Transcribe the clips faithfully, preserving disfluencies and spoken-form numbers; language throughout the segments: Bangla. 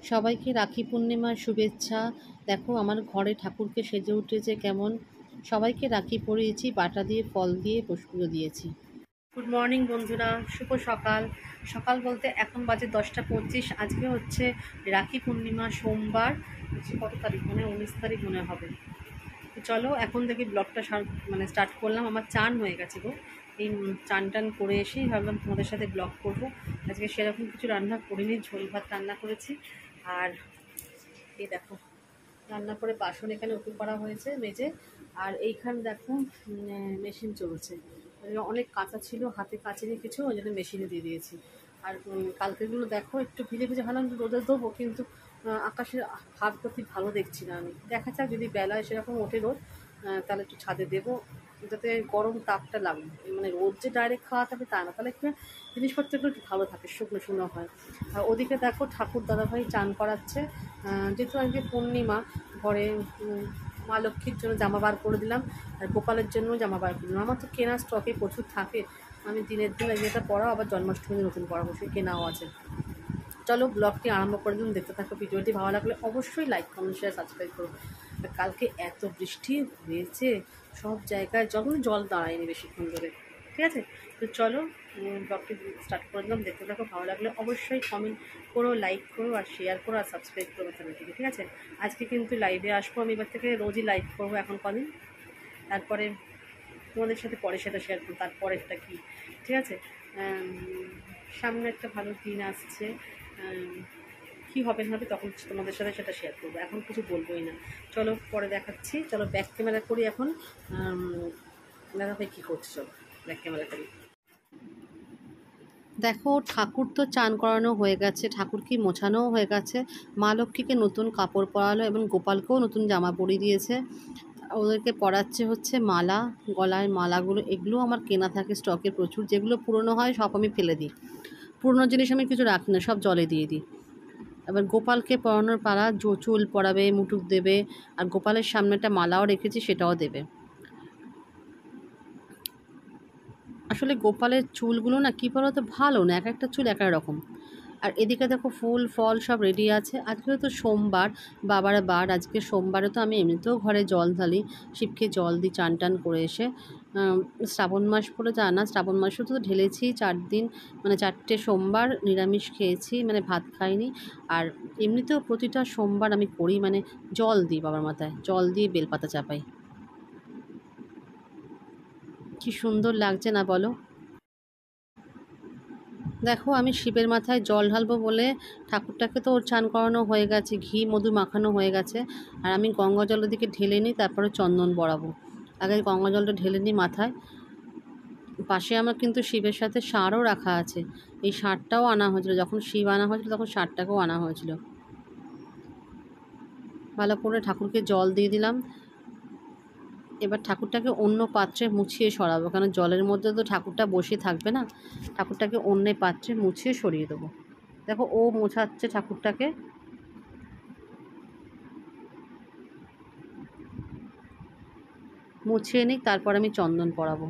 সবাইকে রাখি পূর্ণিমার শুভেচ্ছা। দেখো আমার ঘরে ঠাকুরকে সেজে উঠেছে কেমন। সবাইকে রাখি পরিয়েছি, বাটা দিয়ে ফল দিয়ে পুষ্পগুলো দিয়েছি। গুড মর্নিং বন্ধুরা, শুভ সকাল। সকাল বলতে এখন বাজে দশটা পঁচিশ। আজকে হচ্ছে রাখি পূর্ণিমা, সোমবার। হচ্ছে কত তারিখ, মানে উনিশ তারিখ মনে হবে। তো চলো এখন থেকে ব্লগটা মানে স্টার্ট করলাম। আমার চান হয়ে গেছে গো। এই চান টান করে এসেই ভাবলাম তোমাদের সাথে ব্লগ করব। আজকে সেরকম কিছু রান্না করিনি, ঝোল ভাত রান্না করেছি। আর এই দেখো রান্না করে বাসন এখানে উপুর করা হয়েছে মেজে। আর এইখানে দেখো মেশিন চলছে, অনেক কাঁচা ছিল, হাতে কাচিনি কিছু, ওই জন্য মেশিনে দিয়ে দিয়েছি। আর কালকেগুলো দেখো একটু ভিজে ভিজে ভাবলাম রোদে দেবো, কিন্তু আকাশের ভাব প্রতি ভালো দেখছি না আমি। দেখা যাক যদি বেলায় সেরকম ওঠে রোদ, তাহলে একটু ছাদে দেবো, যাতে গরম তাপটা লাগবে। মানে রোদ যে ডাইরেক্ট খাওয়া থাকবে তা না, তাহলে একটু জিনিসপত্রগুলো একটু ভালো থাকে, শুকনো শুকনো হয়। আর ওদিকে দেখো ঠাকুর দাদাভাই চান করাচ্ছে। যেহেতু আজকে পূর্ণিমা, ঘরে মা লক্ষ্মীর জন্য জামা বার করে দিলাম, আর গোপালের জন্য জামা বার করে দিলাম। আমার তো কেনা স্টকে প্রচুর থাকে, আমি দিনের দিন যেটা পরাও, আবার জন্মাষ্টমী নতুন পরাবো, সে কেনাও আছে। চলো ব্লগটি আরম্ভ করে দিন, দেখতে থাকো। ভিডিওটি ভালো লাগলে অবশ্যই লাইক, কমেন্ট, শেয়ার, সাবস্ক্রাইব করো। কালকে এত বৃষ্টি হয়েছে, সব জায়গায় যখন জল দাঁড়ায়নি বেশিক্ষণ ধরে। ঠিক আছে, তো চলো ব্লগটি স্টার্ট করে দিলাম, দেখতে থাকো। ভালো লাগলে অবশ্যই কমেন্ট করো, লাইক করো, আর শেয়ার করো, আর সাবস্ক্রাইব করো চ্যানেলটিকে। ঠিক আছে, আজকে কিন্তু লাইভে আসবো আমি, এবার থেকে রোজই লাইভ করবো এখন কদিন। তারপরে তোমাদের সাথে পরে সেটা শেয়ার করবো, তারপরেরটা কি। ঠিক আছে, সামনে একটা ভালো দিন আসছে, কী হবে না হবে তখন তোমাদের সাথে সেটা শেয়ার করবো, এখন কিছু বলবোই না। চলো পরে দেখাচ্ছি। চলো ব্যাক ক্যামেরা করি এখন। দাদা ভাই কী করছো, চলো ব্যাক ক্যামেরা করি। দেখো ঠাকুর তো চান করানো হয়ে গেছে, ঠাকুরকে মোছানোও হয়ে গেছে। মা লক্ষ্মীকে নতুন কাপড় পরালো এবং গোপালকেও নতুন জামা পরিয়ে দিয়েছে। ওদেরকে পরাচ্ছে হচ্ছে মালা, গলায় মালাগুলো, এগুলো আমার কেনা থাকে স্টকে প্রচুর। যেগুলো পুরনো হয় সব আমি ফেলে দিই, পুরনো জিনিস আমি কিছু রাখি না, সব জলে দিয়ে দিই। এবার গোপালকে পরানোর পালা, চুল পরাবে, মুটুক দেবে, আর গোপালের সামনে একটা মালাও রেখেছি, সেটাও দেবে। আসলে গোপালের চুলগুলো না কী বলো তো, ভালো না, এক একটা চুল এক এক রকম। আর এদিকে দেখো ফুল ফল সব রেডি আছে। আজকে তো সোমবার, বাবার বার। আজকে সোমবারে তো আমি এমনিতেও ঘরে জল ঢালি, শিবকে জল দিই চান টান করে এসে। শ্রাবণ মাস পরে যা না, শ্রাবণ মাসেও তো ঢেলেছি চার দিন, মানে চারটে সোমবার নিরামিষ খেয়েছি, মানে ভাত খাইনি। আর এমনিতেও প্রতিটা সোমবার আমি করি, মানে জল দিই বাবার মাথায়, জল দিয়ে বেলপাতা চাপাই। কি সুন্দর লাগছে না বলো। দেখো আমি শিবের মাথায় জল ঢালবো বলে, ঠাকুরটাকে তো ওর চান করানো হয়ে গেছে, ঘি মধু মাখানো হয়ে গেছে। আর আমি গঙ্গা জল ওদিকে ঢেলে নিই, তারপরে চন্দন বড়াবো। আগে গঙ্গা জলটা ঢেলে নিই মাথায়। পাশে আমার কিন্তু শিবের সাথে ষাঁড়ও রাখা আছে। এই ষাঁড়টাও আনা হয়েছিল, যখন শিব আনা হয়েছিল তখন ষাঁড়টাকেও আনা হয়েছিল। ভালো করে ঠাকুরকে জল দিয়ে দিলাম। এবার ঠাকুরটাকে অন্য পাত্রে মুছিয়ে সরাবো, কারণ জলের মধ্যে তো ঠাকুরটা বসে থাকবে না। ঠাকুরটাকে অন্য পাত্রে মুছিয়ে সরিয়ে দেবো। দেখো ও মোছাচ্ছে ঠাকুরটাকে। মুছিয়ে নিই, তারপর আমি চন্দন পরাবো।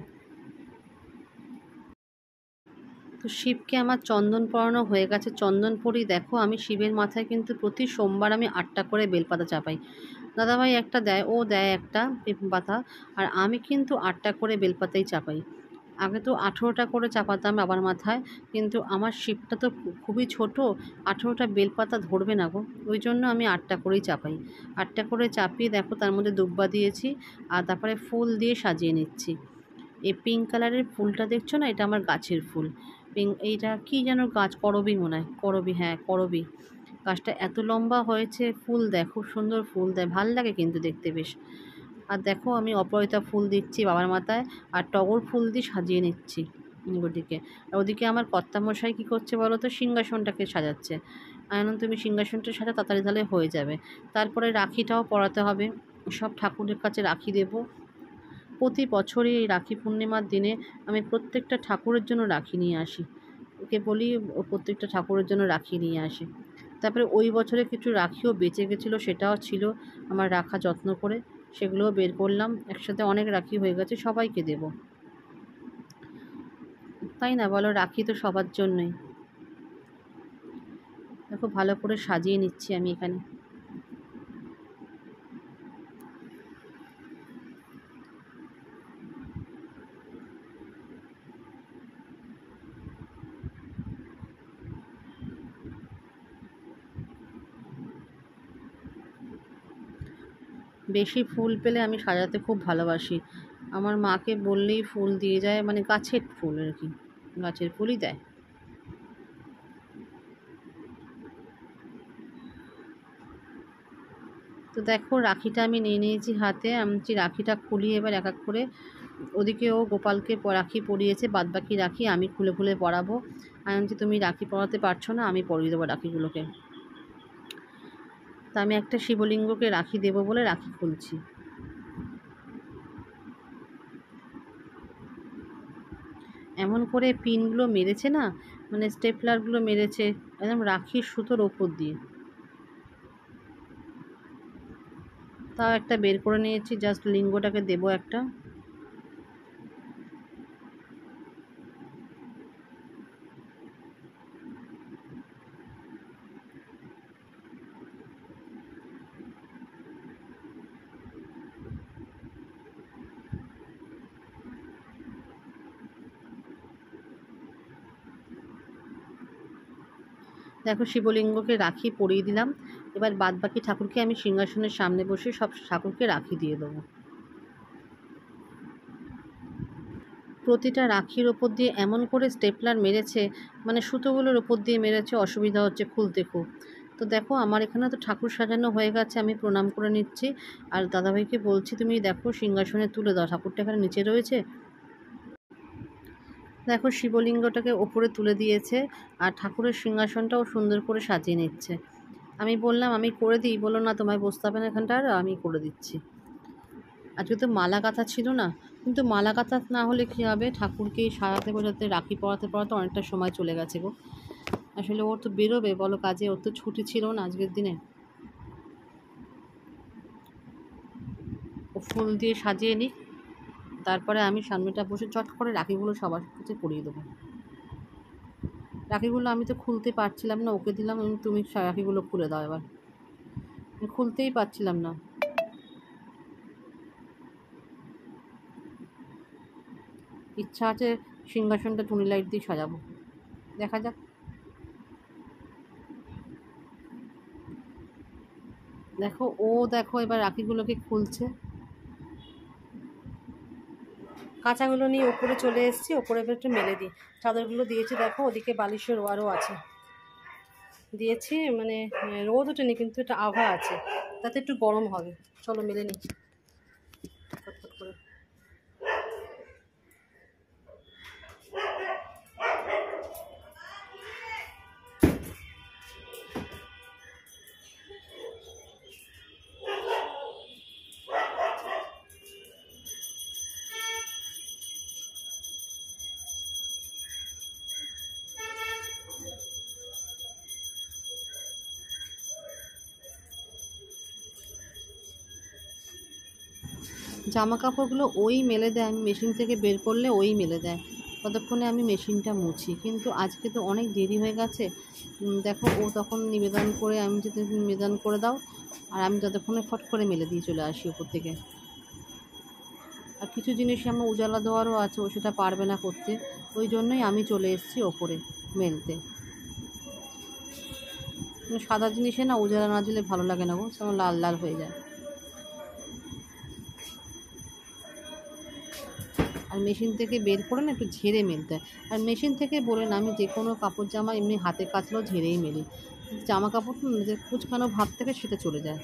তো শিবকে আমার চন্দন পরানো হয়ে গেছে, চন্দন পরি। দেখো আমি শিবের মাথায় কিন্তু প্রতি সোমবার আমি আটটা করে বেলপাতা চাপাই। দাদাভাই একটা দেয়, ও দেয় একটা পাতা, আর আমি কিন্তু আটটা করে বেলপাতাই চাপাই। আগে তো আঠেরোটা করে চাপাতাম বাবার মাথায়, কিন্তু আমার শিবটা তো খুবই ছোট, আঠেরোটা বেলপাতা ধরবে না গো, ওই জন্য আমি আটটা করেই চাপাই। আটটা করে চাপিয়ে দেখো তার মধ্যে দুব্বা দিয়েছি, আর তারপরে ফুল দিয়ে সাজিয়ে নিচ্ছি। এই পিঙ্ক কালারের ফুলটা দেখছো না, এটা আমার গাছের ফুল। পিঙ্ক, এইটা কি যেন গাছ, করবি মনে হয়, করবি, হ্যাঁ করবি। গাছটা এত লম্বা হয়েছে, ফুল দেয়, খুব সুন্দর ফুল দেয়, ভাল লাগে কিন্তু দেখতে বেশ। আর দেখো আমি অপরাজিতা ফুল দিচ্ছি বাবার মাথায়, আর টগর ফুল দিয়ে সাজিয়ে নিচ্ছি ওদিকে। আর ওদিকে আমার কর্তামশাই কী করছে বলো তো, সিংহাসনটাকে সাজাচ্ছে। এখন তুমি সিংহাসনটা সাজা, তাড়াতাড়ি তাহলে হয়ে যাবে। তারপরে রাখিটাও পরাতে হবে, সব ঠাকুরের কাছে রাখি দেবো। প্রতি বছরই এই রাখি পূর্ণিমার দিনে আমি প্রত্যেকটা ঠাকুরের জন্য রাখি নিয়ে আসি। ওকে বলি ও প্রত্যেকটা ঠাকুরের জন্য রাখি নিয়ে আসে। তারপরে ওই বছরে কিছু রাখিও বেঁচে গেছিলো, সেটাও ছিল আমার রাখা যত্ন করে, সেগুলোও বের করলাম। একসাথে অনেক রাখি হয়ে গেছে, সবাইকে দেব, তাই না বলো, রাখি তো সবার জন্যই। দেখো ভালো করে সাজিয়ে নিচ্ছি আমি এখানে। বেশি ফুল পেলে আমি সাজাতে খুব ভালোবাসি। আমার মাকে বললেই ফুল দিয়ে যায়, মানে গাছের ফুল আর কি, গাছের ফুলই দেয়। তো দেখো রাখিটা আমি নিয়ে নিয়েছি হাতে, আমি রাখিটা খুলি এবার এক এক করে। ওদিকে ও গোপালকে রাখি পরিয়েছে, বাদ বাকি রাখি আমি খুলে খুলে পরাবো। আমি বলছি তুমি রাখি পরাতে পারছো না, আমি পরিয়ে দেবো রাখিগুলোকে। তা আমি একটা শিবলিঙ্গকে রাখি দেবো বলে রাখি খুলছি। এমন করে পিনগুলো মেরেছে না, মানে স্টেপলারগুলো মেরেছে একদম রাখির সুতোর ওপর দিয়ে। তাও একটা বের করে নিয়েছি, জাস্ট লিঙ্গটাকে দেবো একটা। দেখো শিবলিঙ্গকে রাখি পরিয়ে দিলাম। এবার বাদ বাকি ঠাকুরকে আমি সিংহাসনের সামনে বসে সব ঠাকুরকে রাখি দিয়ে দেবো। প্রতিটা রাখির ওপর দিয়ে এমন করে স্টেপলার মেরেছে, মানে সুতোগুলোর ওপর দিয়ে মেরেছে, অসুবিধা হচ্ছে খুলতে খুব। তো দেখো আমার এখানে তো ঠাকুর সাজানো হয়ে গেছে, আমি প্রণাম করে নিচ্ছি। আর দাদাভাইকে বলছি তুমি দেখো সিংহাসনে তুলে দাও, ঠাকুরটা এখানে নিচে রয়েছে। দেখো শিবলিঙ্গটাকে ওপরে তুলে দিয়েছে, আর ঠাকুরের সিংহাসনটাও সুন্দর করে সাজিয়ে নিচ্ছে। আমি বললাম আমি করে দিই, বলো না তোমায় বসতে হবে না এখানটা, আর আমি করে দিচ্ছি। আজকে তো মালা গাঁথা ছিল না, কিন্তু মালা গাঁথা না হলে কী হবে, ঠাকুরকে সাজাতে বোঝাতে রাখি পরাতে পরাতে অনেকটা সময় চলে গেছে গো। আসলে ওর তো বেরোবে বলো কাজে, ওর তো ছুটি ছিল না আজকের দিনে। ও ফুল দিয়ে সাজিয়ে নিই, তারপরে আমি সামনেটা বসে চট করে রাখিগুলো সবার কাছে পরিয়ে দেবো। রাখিগুলো আমি তো খুলতে পারছিলাম না, ওকে দিলাম তুমি রাখিগুলো খুলে দাও। এবার আমি খুলতেই পারছিলাম না। ইচ্ছা আছে সিংহাসনটা টুনি লাইট দিয়ে সাজাবো, দেখা যাক। দেখো ও দেখো এবার রাখিগুলোকে খুলছে। কাঁচাগুলো নিয়ে ওপরে চলে এসেছি, ওপরে এবার একটু মেলে দিই। চাদরগুলো দিয়েছি দেখো, ওদিকে বালিশের ওয়ারও আছে দিয়েছি, মানে রোদ ওঠেনি কিন্তু এটা আভা আছে, তাতে একটু গরম হবে। চলো মেলে নিই ফটফট করে। জামা কাপড়গুলো ওই মেলে দেয়, আমি মেশিন থেকে বের করলে ওই মেলে দেয়, ততক্ষণে আমি মেশিনটা মুছি। কিন্তু আজকে তো অনেক দেরি হয়ে গেছে। দেখো ও তখন নিবেদন করে, আমি যদি নিবেদন করে দাও, আর আমি ততক্ষণে ফট করে মেলে দিয়ে চলে আসি উপর থেকে। আর কিছু জিনিস আমার উজালা দেওয়ারও আছে, ও সেটা পারবে না করতে, ওই জন্যই আমি চলে এসেছি ওপরে মেলতে। সাদা জিনিসে না উজালা না দিলে ভালো লাগে না গো, যেমন লাল লাল হয়ে যায়। আর মেশিন থেকে বের করে না একটু ঝেড়ে মেলতে হয়। আর মেশিন থেকে বলে না, আমি যে কোনো কাপড় জামা এমনি হাতে কাচলেও ঝেড়েই মেলি। জামা কাপড় যে কুচকানো ভাব থেকে সেটা চলে যায়।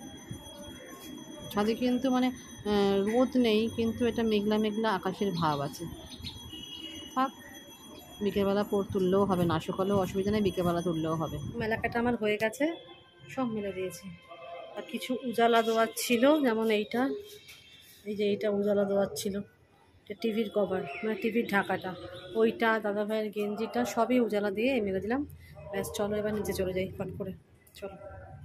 ছাদে কিন্তু মানে রোদ নেই, কিন্তু এটা মেঘলা মেঘলা আকাশের ভাব আছে। থাক, বিকেলবেলা পর তুললেও হবে, না সকালেও অসুবিধা নেই, বিকেলবেলা তুললেও হবে। মেলাকাটা আমার হয়ে গেছে, সব মেলে দিয়েছি। আর কিছু উজালা দেওয়ার ছিল, যেমন এইটা, এই যে এইটা উজালা দেওয়ার ছিল, টিভির কভার মানে টিভির ঢাকাটা, ওইটা দাদা ভাইয়ের গেঞ্জিটা সবই উজালা দিয়ে মেরে দিলাম। ব্যাস চলো এবার নিচে চলে যাই ফট করে, চলো।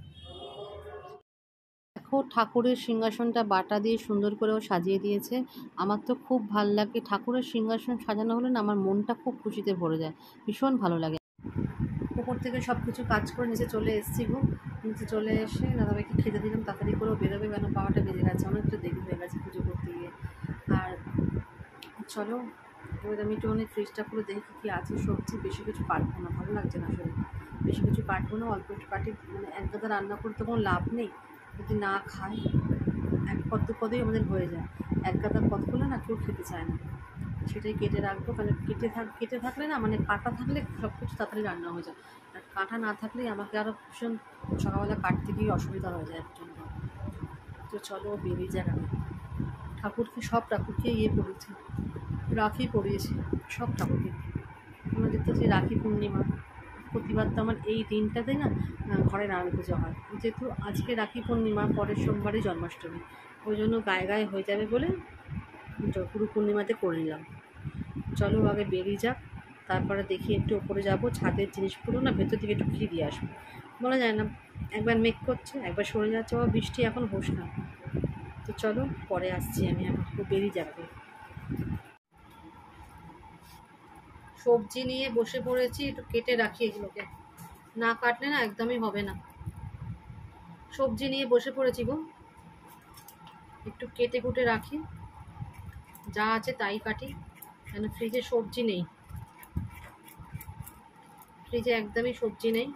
দেখো ঠাকুরের সিংহাসনটা বাটা দিয়ে সুন্দর করেও সাজিয়ে দিয়েছে। আমার তো খুব ভাল লাগে, ঠাকুরের সিংহাসন সাজানো হলে না আমার মনটা খুব খুশিতে ভরে যায়, ভীষণ ভালো লাগে। ওপর থেকে সব কিছু কাজ করে নিচে চলে এসেছি গো। নিচে চলে এসে দাদাভাইকে খেতে দিলাম, তাড়াতাড়ি করেও বেরোবে, কেন বারোটা বেজে গেছে, অনেকটা দেরি হয়ে গেছে পুজো করতে গিয়ে। আর চলো এবার আমি একটু অনেক ফ্রিজটা করে দেখি কী আছে সবজি। বেশি কিছু কাটবো না, ভালো লাগছে না আসলে, বেশি কিছু কাটবো না, অল্প একটু কাটি। মানে এক গাদা রান্না করতে কোনো লাভ নেই যদি না খাই। এক পদ দু পদেই আমাদের হয়ে যায়, এক গাদা পদ করলে না কেউ খেতে চায় না। সেটাই কেটে রাখবো, কারণ কেটে থাক কেটে থাকলে না, মানে কাটা থাকলে সব কিছু তাড়াতাড়ি রান্না হয়ে যায়, আর কাটা না থাকলে আমাকে আরও ভীষণ সকালবেলা কাটতে গিয়ে অসুবিধা হয়ে যায় একজন। তো চলো বেরিয়ে যাক। আমি ঠাকুরকে সব ঠাকুরকে ইয়ে পড়েছি, রাখি পড়িয়েছি সব ঠাকুরকে। আমাদের তো যে রাখি পূর্ণিমা, প্রতিবার তো আমার এই দিনটাতেই না ঘরে নারায়ণ পুজো হয়, যেহেতু আজকে রাখি পূর্ণিমা, পরের সোমবারই জন্মাষ্টমী, ওই জন্য গায়ে গায়ে হয়ে যাবে বলে গুরু পূর্ণিমাতে করে নিলাম। চলো আগে বেরিয়ে যাক, তারপরে দেখি একটু ওপরে যাব, ছাদের জিনিসগুলো না ভেতর থেকে একটু ঘিরে দিয়ে আসবো। বলা যায় না, একবার মেঘ করছে একবার সরে যাচ্ছে, বা বৃষ্টি এখন হোস না। তো চলো পরে আসছি আমি, এখন বেরিয়ে যাবে। সবজি নিয়ে বসে পড়েছি, একটু কেটে রাখি, এগুলোকে না কাটলে না একদমই হবে না। সবজি নিয়ে বসে পড়েছি গো, একটু কেটে কুটে রাখি, যা আছে তাই কাটি, কেন ফ্রিজে সবজি নেই, ফ্রিজে একদমই সবজি নেই।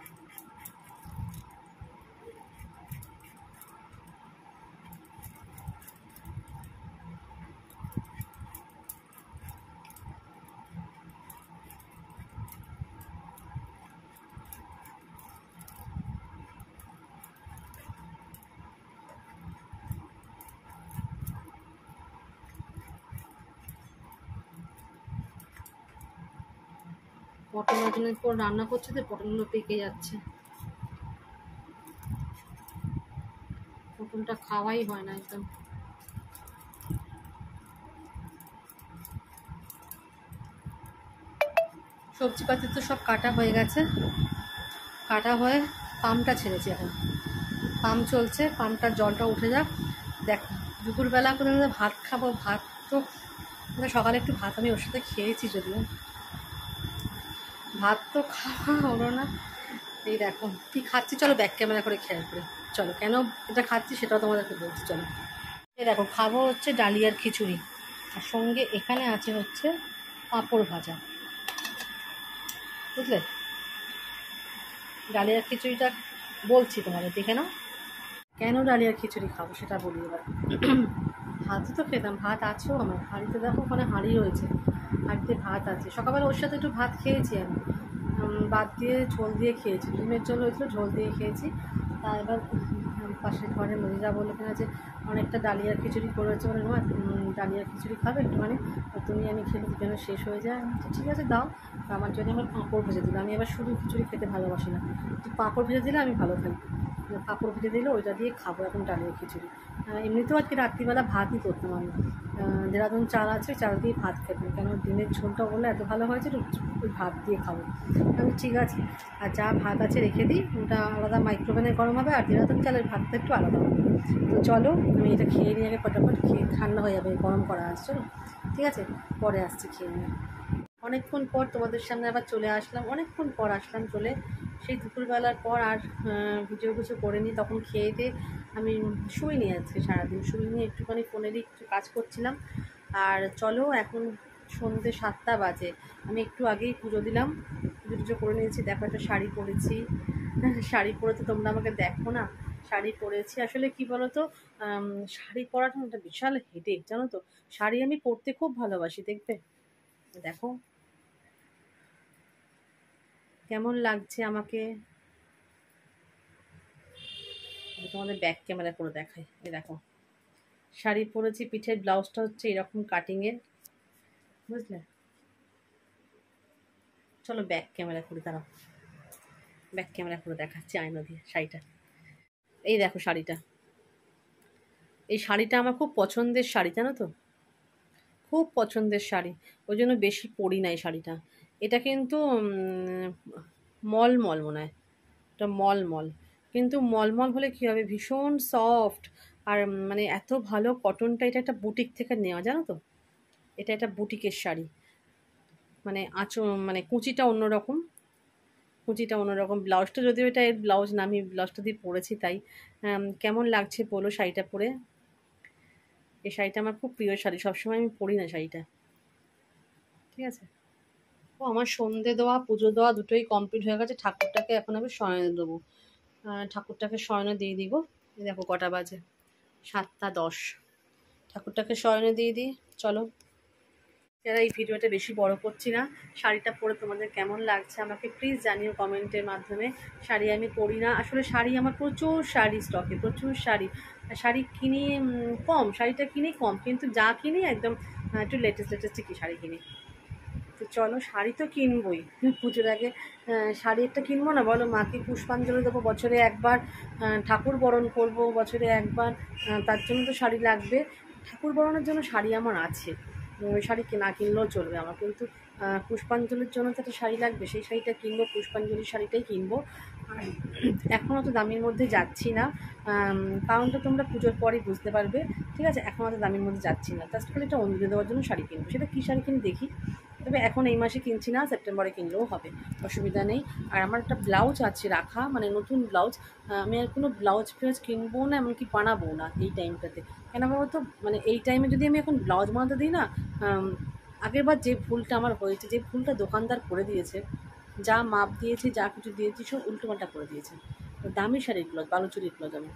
পটল অনেকদিন পর রান্না করছে তো পটলগুলো পেকে যাচ্ছে, পটলটা খাওয়াই হয় না একদম। সবজিপাতি তো সব কাটা হয়ে গেছে, কাটা হয়ে পাম্পটা ছেড়েছি, এখন পাম্প চলছে, পাম্পটার জলটা উঠে যাক। দেখ দুপুরবেলা করে ভাত খাবো, ভাত তো সকালে একটু ভাত আমি ওর সাথে খেয়েছি, যদিও ভাত তো খাওয়া হলো না। এই দেখো কী খাচ্ছি, চলো ব্যাক ক্যামেরা করে খেয়াল করে, চলো কেন এটা খাচ্ছি সেটাও তোমাদেরকে বলছি। চলো এই দেখো খাবো হচ্ছে ডালিয়ার খিচুড়ি, আর সঙ্গে এখানে আছে হচ্ছে পাঁপড় ভাজা, বুঝলে। ডালিয়ার খিচুড়িটা বলছি তোমাদের, দেখে নাও। কেন ডালিয়ার খিচুড়ি খাবো সেটা বলি এবার। ভাত তো খেতাম, ভাত আছেও আমার হাঁড়িতে, দেখো ওখানে হাঁড়ি রয়েছে, হাঁড়িতে ভাত আছে। সকালবেলা ওর সাথে একটু ভাত খেয়েছি আমি, বাদ দিয়ে ঝোল দিয়ে খেয়েছি, ডিমের ঝোল হয়েছিল, ঝোল দিয়ে খেয়েছি। তা এবার পাশের ঘরে মহিলা বলে কিনা যে অনেকটা ডালিয়ার খিচুড়ি করেছে, বলে মা ডালিয়ার খিচুড়ি খাবে একটুখানি, তুমি আমি খেলে যেন শেষ হয়ে যায়। ঠিক আছে দাও। আমার জন্য আমার পাঁপড় ভেজে দিল, আমি এবার শুধু খিচুড়ি খেতে ভালোবাসি না, পাঁপড় ভেজে দিলে আমি ভালো খাই, পাঁপড় ভেজে দিলে ওইটা দিয়ে খাবো এখন ডালিয়ার খিচুড়ি। এমনিতেও আজকে রাত্রিবেলা ভাতই করতাম আমি, দেরাদুন চাল আছে, চাল দিয়ে ভাত খেতাম, কেন ডিমের ঝোলটা বললে এত ভালো হয়েছে, ওই ভাত দিয়ে খাবো। আমি ঠিক আছে, আর যা ভাত আছে রেখে দিই, ওটা আলাদা মাইক্রোওভেনে গরম হবে, আর দেরাদুন চালের ভাতটা একটু আলাদা হবে। তো চলো আমি এটা খেয়ে নিয়ে আগে ফটাফট, খেয়ে ঠান্ডা হয়ে যাবে, গরম করা আসছে, চলো ঠিক আছে পরে আসছি খেয়ে নিয়ে। অনেকক্ষণ পর তোমাদের সামনে আবার চলে আসলাম, অনেকক্ষণ পর আসলাম চলে, সেই দুপুরবেলার পর আর ভিডিও কিছু করিনি, তখন খেয়ে দিয়ে আমি শুইনি, আজকে সারাদিন শুইনি, একটুখানি ফোনেরই একটু কাজ করছিলাম। আর চলো এখন সন্ধ্যে সাতটা বাজে, আমি একটু আগেই পুজো দিলাম, পুজো টুজো করে নিয়েছি। দেখো একটা শাড়ি পরেছি, শাড়ি পরে তো তোমরা আমাকে দেখো না, শাড়ি পরেছি। আসলে কি বলো তো, শাড়ি পরাটা একটা বিশাল হেডেক জানো তো, শাড়ি আমি পরতে খুব ভালোবাসি, দেখবে দেখো কেমন লাগছে আমাকে, তোমাদের ব্যাক ক্যামেরা করে দেখাই। এই দেখো শাড়ি পরেছি, পিঠের ব্লাউজটা হচ্ছে এরকম কাটিংয়ের, বুঝলে। চলো ব্যাক ক্যামেরা করে, দাঁড়াও ব্যাক ক্যামেরা করে দেখাচ্ছি আয়না দিয়ে শাড়িটা। এই দেখো শাড়িটা, এই শাড়িটা আমার খুব পছন্দের শাড়ি জানো তো, খুব পছন্দের শাড়ি, ওই জন্য বেশি পরি না এই শাড়িটা। এটা কিন্তু মলমল মনে হয়, এটা মলমল, কিন্তু মলমল হলে কী হবে, ভীষণ সফট, আর মানে এত ভালো কটনটা, এটা একটা বুটিক থেকে নেওয়া জানো তো, এটা একটা বুটিকের শাড়ি, মানে আঁচল মানে কুচিটা অন্যরকম, কুচিটা অন্যরকম, ব্লাউজটা যদিও এটা এর ব্লাউজ না, আমি ব্লাউজটা দিয়ে পরেছি তাই। কেমন লাগছে বলো শাড়িটা পরে? এই শাড়িটা আমার খুব প্রিয় শাড়ি, সবসময় আমি পরি না শাড়িটা, ঠিক আছে। ও আমার সন্ধে দেওয়া পুজো দেওয়া দুটোই কমপ্লিট হয়ে গেছে, ঠাকুরটাকে এখন আমি শয়নে দেবো। ঠাকুরটাকে শয়নে দিয়ে দিব। দেখো কটা বাজে, সাতটা দশ। ঠাকুরটাকে শয়নে দিয়ে দিই, চলো। যারা এই ভিডিওটা বেশি বড় করছি না, শাড়িটা পরে তোমাদের কেমন লাগছে আমাকে প্লিজ জানিও কমেন্টের মাধ্যমে। শাড়ি আমি পরি না আসলে, শাড়ি আমার প্রচুর শাড়ি স্টকে, প্রচুর শাড়ি। শাড়ি কিনি কম, শাড়িটা কিনি কম, কিন্তু যা কিনি একদম একটু লেটেস্ট লেটেস্ট কি শাড়ি কিনি। তো চলো, শাড়ি তো কিনবই পুজোর আগে। শাড়ি একটা কিনবো না বলো? মাকে পুষ্পাঞ্জলি দেবো বছরে একবার, ঠাকুর বরণ করবো বছরে একবার, তার জন্য তো শাড়ি লাগবে। ঠাকুর বরণের জন্য শাড়ি আমার আছে, ওই শাড়ি না কিনলেও চলবে আমার, কিন্তু পুষ্পাঞ্জলির জন্য তো একটা শাড়ি লাগবে, সেই শাড়িটা কিনবো, পুষ্পাঞ্জলির শাড়িটাই কিনবো। আর এখনও তো দামির মধ্যে যাচ্ছি না, কারণটা তোমরা পুজোর পরই বুঝতে পারবে, ঠিক আছে। এখন অত দামির মধ্যে যাচ্ছি না, জাস্ট খালি একটা অঞ্জলি দেওয়ার জন্য শাড়ি কিনবো। সেটা কী শাড়ি কিনি দেখি, তবে এখন এই মাসে কিনছি না, সেপ্টেম্বরে কিনলেও হবে, অসুবিধা নেই। আর আমার একটা ব্লাউজ আছে রাখা, মানে নতুন ব্লাউজ। আমি আর কোনো ব্লাউজ ফ্লাউজ কিনবো না, এমনকি বানাবো না এই টাইমটাতে। কেন বাবা, তো মানে এই টাইমে যদি আমি এখন ব্লাউজ বানাতে দিই না, আগের বার যে ভুলটা আমার হয়েছে, যে ভুলটা দোকানদার করে দিয়েছে, যা মাপ দিয়েছে যা কিছু দিয়েছি সব উল্টোপাল্টা করে দিয়েছে। দামি শাড়ির ব্লাউজ, বালুচুরির ব্লাউজ আমি,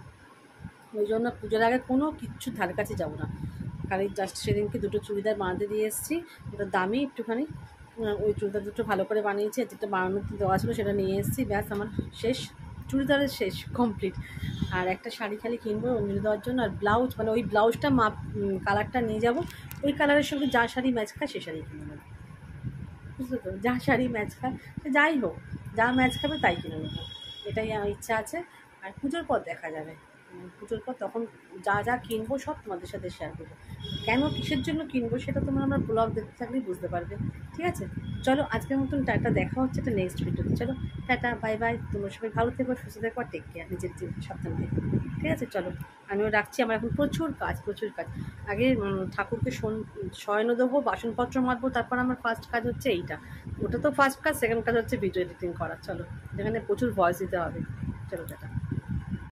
ওই জন্য পুজোর আগে কোনো কিচ্ছু ধার কাছে যাবো না। খালি জাস্ট সেদিনকে দুটো চুড়িদার বানাতে দিয়ে এসেছি, ওটা দামি একটুখানি, ওই চুড়িদার দুটো ভালো করে বানিয়েছি, আর যেটা বানানোর দেওয়া ছিল সেটা নিয়ে এসেছি, ব্যাস আমার শেষ, চুড়িদারের শেষ কমপ্লিট। আর একটা শাড়ি খালি কিনবো অঞ্জলি দেওয়ার জন্য, আর ব্লাউজ মানে ওই ব্লাউজটা মাপ কালারটা নিয়ে যাব, ওই কালারের সঙ্গে যা শাড়ি ম্যাচ খায় সে শাড়ি কিনে নেবো, বুঝলো তো? যা শাড়ি ম্যাচ খায় সে যাই হোক, যা ম্যাচ খাবে তাই কিনে নেবো, এটাই আমার ইচ্ছা আছে। আর পুজোর পর দেখা যাবে, পুজোর পর তখন যা যা কিনবো সব তোমাদের সাথে শেয়ার করবো। কেন, কিসের জন্য কিনবো সেটা তোমরা আমার ব্লগ দেখতে থাকলেই বুঝতে পারবে, ঠিক আছে। চলো আজকের মতন টাটা, দেখা হচ্ছে একটা নেক্সট ভিডিওতে। চলো টাটা, বাই বাই, তোমরা সবাই ভালো থেকো, সুস্থ থেকো, টেক কেয়ার, নিজের সাবধান থেকো, ঠিক আছে। চলো আমিও রাখছি, আমার এখন প্রচুর কাজ, প্রচুর কাজ। আগে ঠাকুরকে শয়ন দেবো, বাসনপত্র মাজবো, তারপর আমার ফার্স্ট কাজ হচ্ছে এইটা, ওটা তো ফার্স্ট কাজ, সেকেন্ড কাজ হচ্ছে ভিডিও এডিটিং করা। চলো, যেখানে প্রচুর ভয়েস দিতে হবে। চলো টাটা।